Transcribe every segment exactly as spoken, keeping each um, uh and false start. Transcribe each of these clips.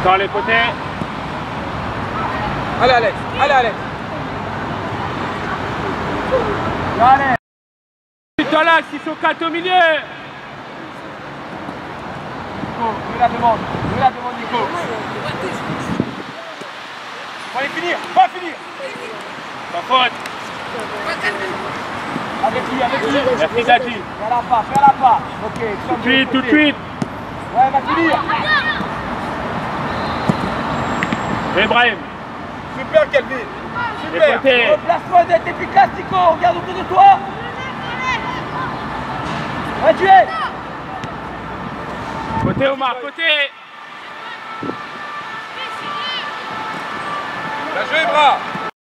Attends les côtés. Allez Alex, allez Alex. Allez. Putain là, ils sont quatre au milieu. Nico, je la demande, je la demande Nico. On va aller finir, va finir. Pas faute. Avec lui, avec lui. Merci Dadji. Fais la pas, fais la pas. Ok, Tout de suite, tout de suite. Ouais, va finir. Ibrahim. Super Kelvin. Les Super. côtés. Replace-toi d'être efficace Nico, regarde autour de toi. Ouais, tu es. Côté Omar, côté. Bien joué, bras.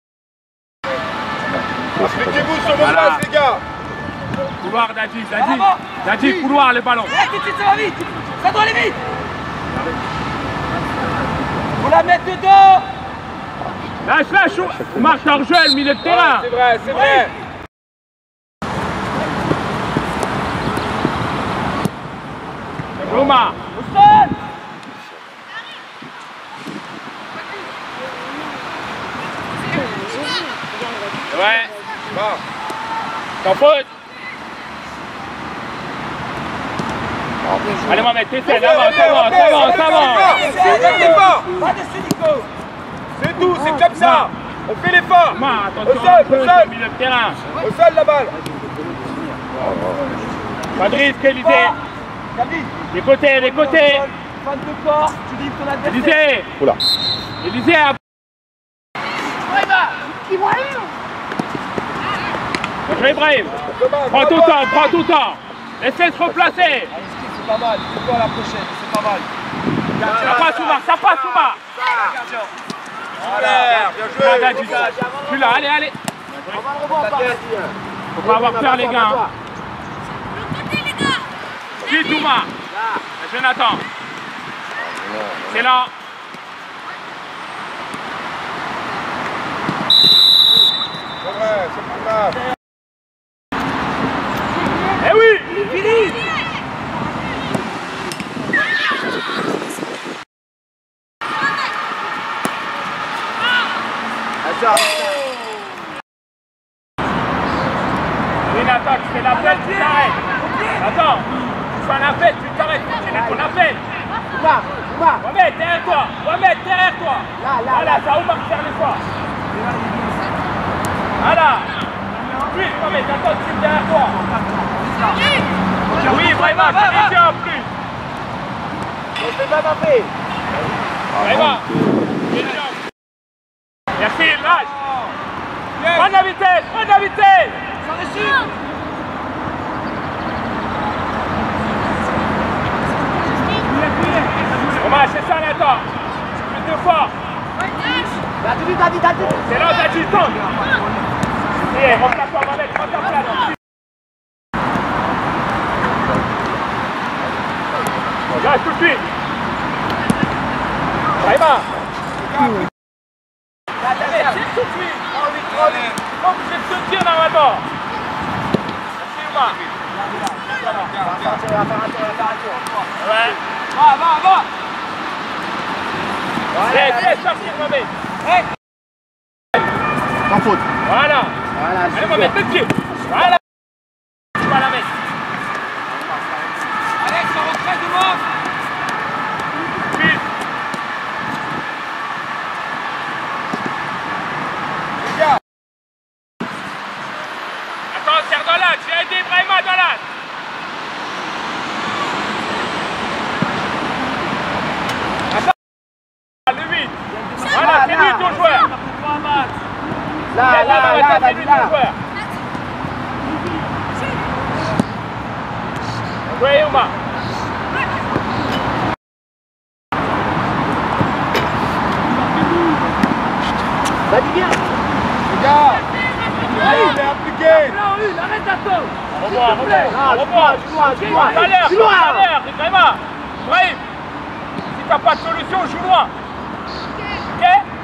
Appliquez-vous sur vos Voilà. places, les gars. Couloir Dadji, Dadji. Bravo. Dadji, Oui. couloir, les ballons. Ouais, tout de suite, ça va vite. Ça doit aller vite. Faut la mettre dedans. Lâche, lâche. Omar, t'as rejoint le milieu de terrain. C'est vrai, c'est vrai. Omar. Au sol. Ouais. Bon. T'en faute. Allez Mohamed, t'essaies, ça va, ça va, ça va, ça va. Fais l'effort. Va dessus Nico. C'est tout, c'est comme ça. On fait l'effort. Omar, Au attention sol, un au peu sol. sur le milieu de terrain. Au sol la balle. Pas de risque, Élisée. David. Les côtés, les côtés. Fin de corps, tu livres ton adversaire. Élisée. Oula. Élisée à... Bonjour Ibrahim. Prends tout le temps, prends tout le temps. Laissez se replacer. C'est pas mal, c'est quoi la prochaine, c'est pas mal. Ça passe Omar, ça passe Omar. Allez, bien joué. Ah, Dadji, tu l'as, allez, allez. Faut pas avoir peur les gars. Hein. Vite Omar. Jonathan. C'est là. C'est vrai, c'est pas grave. Eh oui. Fini. Une attaque, c'est l'appel, tu t'arrêtes. Attends, tu fais un appel, tu t'arrêtes, tu n'as ton appel. Omar, Omar. Mohamed, derrière toi. Mohamed, derrière toi. Là, là, Voilà, là. ça Omar qui faire l'effort. Voilà. Plus, Mohamed, attends, tu es derrière toi. Oui, vraiment, tu es bien en plus. On fait pas Mbappé. Vraiment. Merci, lâche. Prends de la vitesse, prends de la vitesse. Sans dessus. Omar, c'est ça, Nathan. Plus de fort. Dadji, Dadji, Dadji. C'est là, Dadji, tente. Et remplace-toi, Mohamed, prends ta place. Lâche tout de suite. Vraiment. Allez, tire tout de suite. Allez. Pas obligé de te tirer normalement. Merci, Omar. Ouais. Va, va, va. Laisse, laisse sortir, Mohamed. Sans faute. Voilà. Voilà, Allez, Mohamed, deux pieds. Voilà. Tu vas la mettre. Alex, on retrait devant. Vite. Les gars. Attends, serre dans l'axe. J'ai aidé Ibrahima dans l'axe. Attends. Le huit. Voilà, c'est lui ton joueur. Là, là, là, C'est Dadji, lui là. ton joueur. Jouez, Omar. Dadji, viens. Les gars. Allez, il est impliqué. Arrête Attends. Au revoir, au revoir. Au revoir. Joue-moi, joue-moi. Tout à l'heure, tout Joue-moi. à l'heure, Ibrahima. Ibrahim, si t'as pas de solution, joue loin. Ok?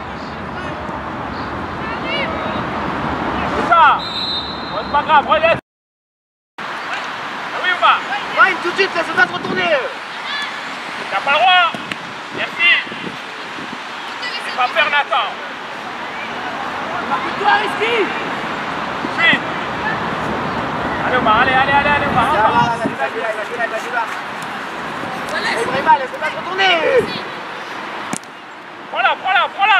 C'est ça. Bon, c'est pas grave, relève. Ah oui ou pas? Ouais, tout de suite, laisse-toi te retourner. T'as pas le droit. Merci. Va faire Nathan. Marque-toi, Risky. Suite. Allez Omar, allez, allez, allez, allez Omar. Vas-y, vas-y, vas-y, vas-y, vas-y, vas-y. Ibrahima, laisse pas te retourner. Prends-la, prends-la, prends-la.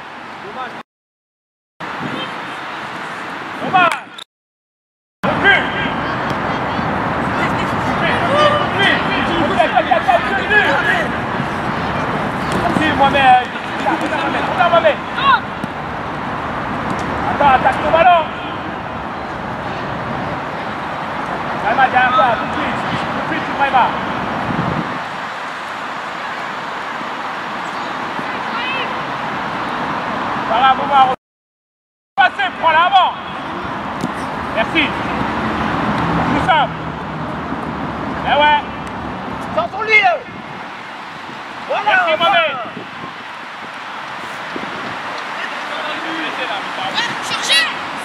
Omar. Plus. Merci Mohamed. Regarde Mohamed. Attends, attaque ton ballon. Ibrahima, derrière toi, tout de suite. Tout de suite, Ibrahima. Voilà, Omar. Passez, prends-la avant. Merci. Tout simple. Eh ouais. Dans ton lit, eux. Voilà. Merci Mohamed. Cherchez.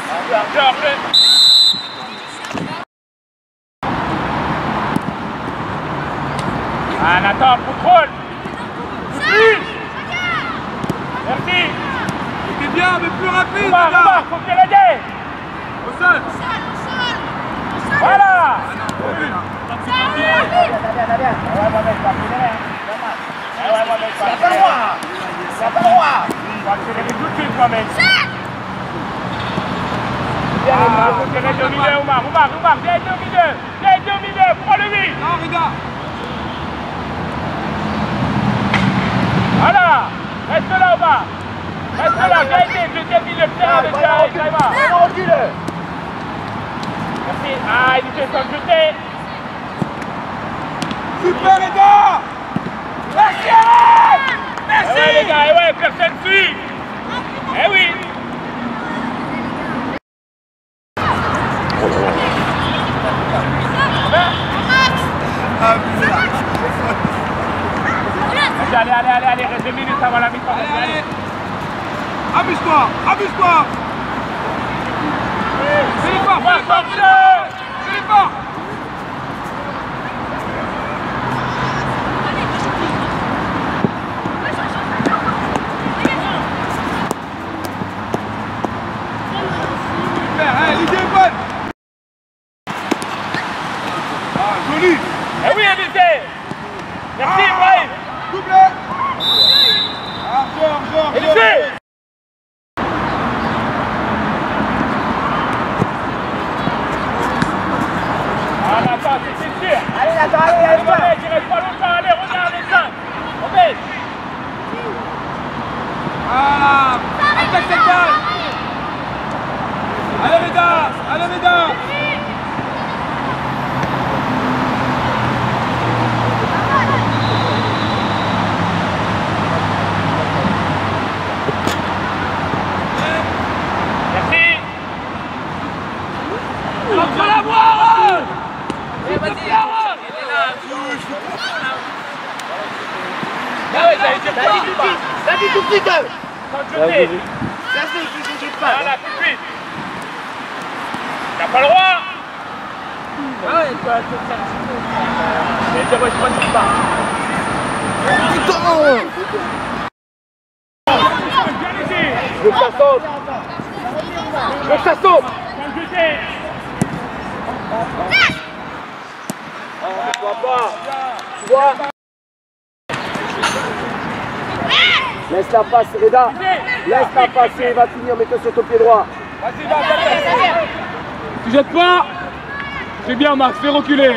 Ah Nathan, contrôle. Oui. Merci. C'était bien, mais plus rapide. Omar, Omar, faut que l'aider. Au sol. Voilà. Viens, viens, viens. Ouais, Mohamed, pas accélérer. Ouais, Mohamed, pas T'as pas le accélérer. droit. T'as pas le droit. Faut accélérer tout de suite, Mohamed. Viens, Ah, Omar. faut que l'aider au milieu, Omar. Omar, Omar, viens aider au milieu. Viens aider au milieu, prends-le lui. Non, regarde. Voilà. Reste là, Omar. Reste là, viens aider. Je t'ai mis le terrain de Ibrahima. Vraiment recule. Merci. Ah, il était sans le jeter. Super, Eda. Merci, Alex. Merci. Eh ouais, les gars, eh ouais, personne suit. Eh oui. Allez, allez, allez, allez, reste deux minutes avant la mi-temps. Allez, allez. Amuse-toi, amuse-toi. Fais l'effort, fais l'effort, fais l'effort. Super, hein, l'idée est bonne. Ah, joli. Eh oui, Élisée. Merci, Ibrahim. Doublé. Ah, genre, genre, Élisée. Ah, Nathan, c'est sûr. Allez, Nathan, allez, Allez, allez, Mohamed, il reste pas longtemps. Allez, regarde les cinq. Mohamed. Voilà. Attaque cette balle. Allez, Reda. Allez, Reda. Merci. On va la voir. Eh, vas-y. Ah ouais, ça a été Vas-y tout de suite. Vas-y tout de suite. Sans le jeter. Vas-y, qui s'inquiète pas. Voilà, tout de suite. T'as pas le droit. Ah ouais, toi, tu ça. Mais c'est vrai, je crois que tu pars. Bien ici. Je veux que ça saute. Je veux que ça saute. Sans le jeter. Tu vois pas. Tu vois. Laisse-la passer, Reda. Laisse-la passer, il va finir, mets-toi sur ton pied droit. Vas-y, va, va, va. Tu jettes pas. C'est bien, Max, fais reculer.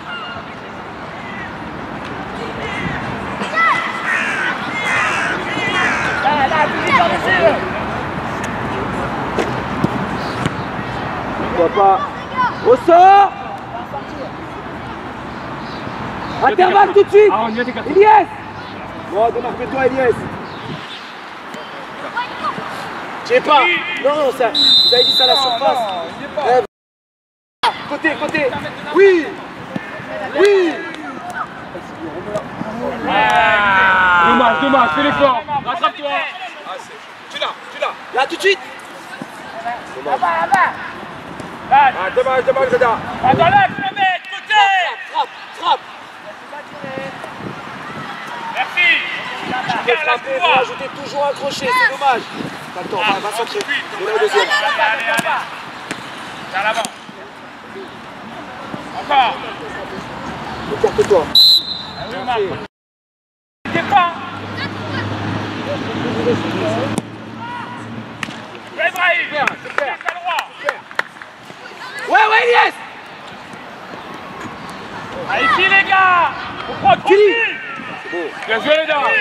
Là, là, tu par dessus. Tu vois pas. Ressort. Intervalle tout de suite. Ah, on y a des cartons. Elias. Bon, démarque-toi, Elias. Je sais pas. Non, non, ça, vous avez dit ça à la surface. Euh, côté, côté. Oui. Oui. Ah. Dommage, dommage, fais l'effort. Rattrape-toi. Ah, c'est... Tu l'as, tu l'as. Là, tout de suite. Là-bas, là-bas. Là, Ah, dommage, dommage, Reda. ah, dans l'axe, le mec, côté. Frappe, frappe. Merci. après frapper, vous rajoutez toujours un crochet, c'est dommage. Pas le temps, va, va centrer. C'est là le deuxième. Allez, allez, allez. Vers l'avant. Encore. Écarte-toi. T'es pas. Ibrahim, super. Ouais, ouais, Elias. Allez, ici les gars. On prend tout. Bien joué les gars.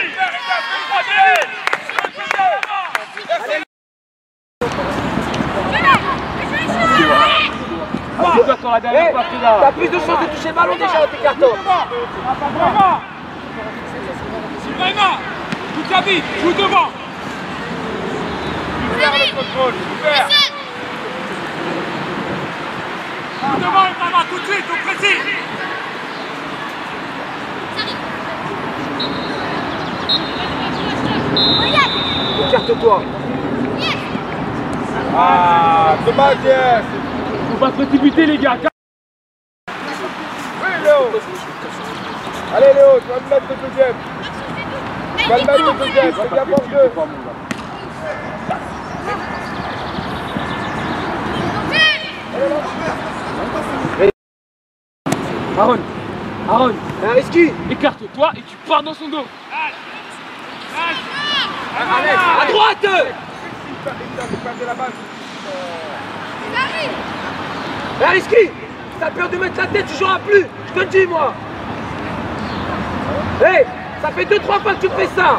Hey, t'as plus de chances de toucher le ballon déjà en t'écartant. Ibrahima, tout à vite, joue devant. Super le contrôle, super. Joue devant Ibrahima, tout de suite, on précise. Écarte-toi. Ah, dommage, yes. Faut pas se précipiter les gars. Oui, Léo. Allez, Léo, tu vas me mettre le deuxième. Tu vas le mettre le deuxième, c'est bien pour deux. Aaron, Aaron, Un risque. écarte-toi et tu pars dans son dos. Allez, à droite. Un risque. T'as peur de mettre la tête, tu joueras plus. Je te le dis, moi. Hey, ça fait deux trois fois que tu fais ça.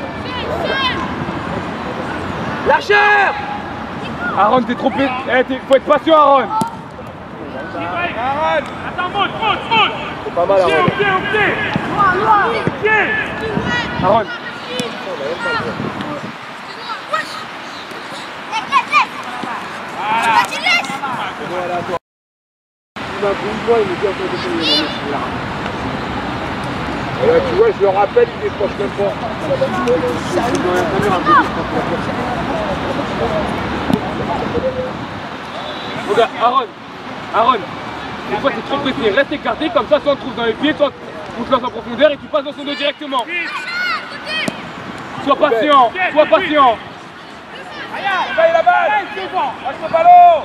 Lâcheur. Aaron, t'es trop... Eh, t'es... faut être patient, Aaron. Aaron. Attends, monte, monte, monte. C'est pas mal, Pied, Aaron. au pied, au pied. Pied. Aaron. Et là, tu vois, je le rappelle, il décroche même pas. Regarde, Aaron. Aaron. Des fois, t'es trop pressé. Reste écarté, comme ça, soit on te trouve dans les pieds, soit on te lance en profondeur et tu passes dans son dos directement. Sois patient, sois patient. Regarde la balle. Lâche le ballon.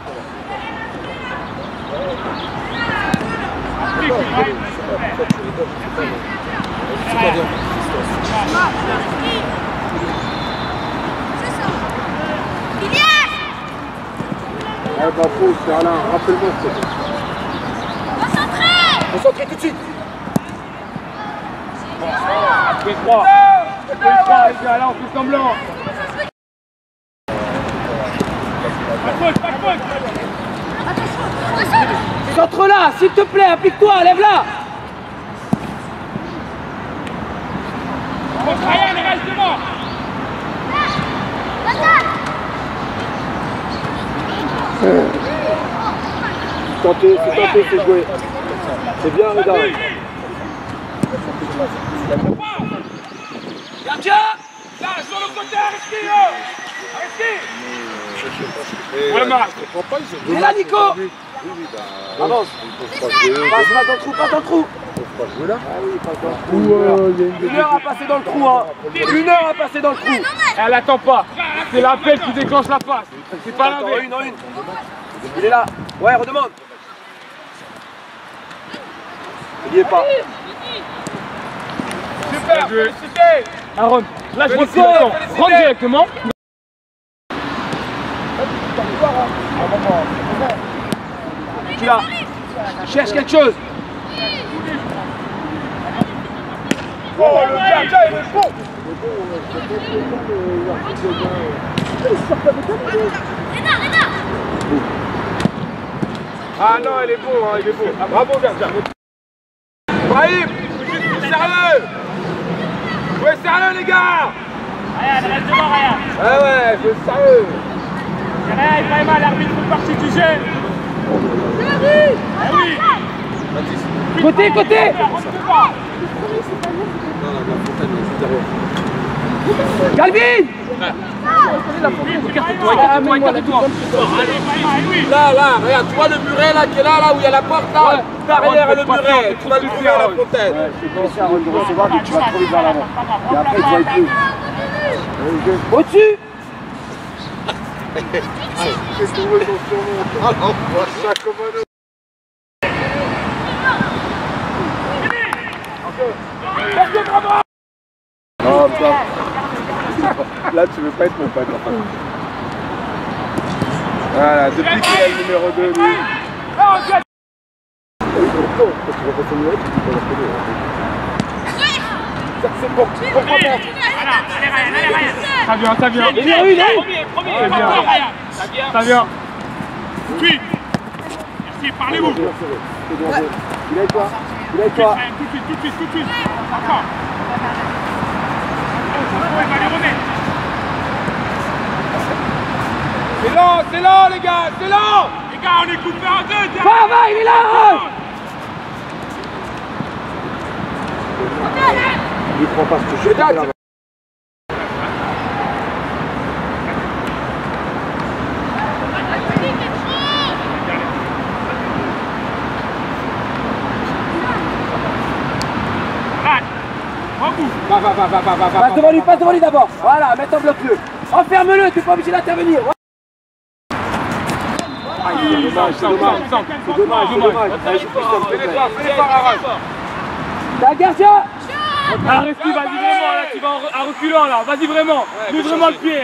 Ah bah faux, c'est Alain, rappelle-moi ce que c'est. Concentré tout de suite. Après trois. Après trois, les gars, là, on fait semblant. Pas de faute, pas de faute. Centre là, s'il te plaît, applique-toi, lève-la. Contre Ryan, reste devant. C'est tenté, c'est tenté, c'est joué. C'est bien, regarde. Gardien. Là, sur le côté, Ariski. Ariski. Ouais, Marc. Il est là, Nico. Avance. Passe, passe dans le trou, passe dans le trou. Une heure à passer dans le trou, hein. Une heure à passer dans le trou. Elle attend pas. C'est l'appel qui déclenche la passe. C'est pas Attends, l'inverse. une en une. Il est là. Ouais, redemande. Il y est pas. Super, félicité. Aaron, là je vois que Félicité, attends, félicité. rentre directement. Tu là. Cherche quelque chose. Oh, le gardien, il est bon. Ah non, il est beau, hein, il est beau. Ah, bravo, gardien. Brahim, juste sérieux. Ouais, sérieux, les gars. Ryan, reste devant Ryan. Ouais, ouais, faut être sérieux. Ryan, Ibrahima, l'arbitre fait partie du jeu. Ah oui. Côté, côté. Calvin. frère. Écarte-toi, écarte-toi, écarte-toi. Là, là, regarde, tu vois le muret là qui est là, là où il y a la porte là, Ouais. derrière Aaron, le fais pas muret, peur, tu vas le fais trouver à la fontaine. Ouais, c'est bon, c'est Aaron de recevoir, donc tu vas trop vite vers l'avant. Et après, tu vas être plus. Au-dessus. C'est trouvé son surnom. Ah non, ça comme un autre. Non, toi. Là, tu veux pas être mon pote. Voilà, depuis qu'il est le numéro deux, lui. C'est bon, pourquoi pas? Ça vient, ça vient. Il est où, il est où? Ça vient. Ça vient. Merci, parlez-vous. Il est avec toi. Il est avec toi. Tout de suite, tout de suite, tout de suite. Encore. On va les remettre. C'est lent, c'est lent les gars, c'est lent. Les gars, on est coupé en deux. Va, va, il est là, Aaron. Il prend pas ce jeu là. Va, va, va, va, va, va, va. Passe devant lui, passe devant lui d'abord. Voilà, maintenant bloque-le. Enferme-le, tu n'es pas obligé d'intervenir. Ah, c'est dommage, c'est dommage. C'est dommage, c'est dommage. Fais-les voir, Aaron. T'as Garcia. Ah, Reski, vas-y vraiment, là, tu vas en, en reculant, là, vas-y vraiment, mets vraiment le pied.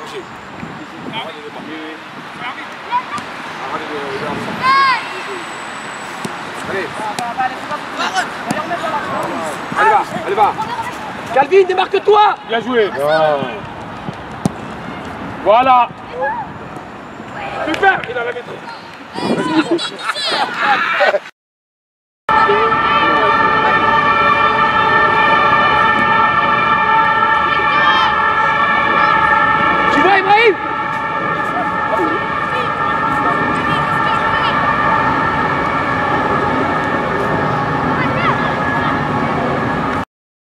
Allez. Allez, va, allez, va. Calvin, démarque-toi. Bien joué. Voilà. Super, il a la maîtrise.